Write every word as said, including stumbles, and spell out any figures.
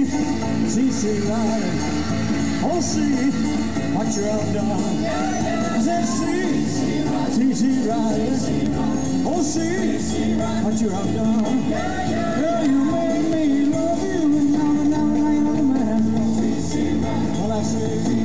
see, see, right. Oh, see what you're undone. I said, see, see, see, right. Oh, see what you're undone. Girl, you made me love you, and now, now, now, now, man. Well, I say.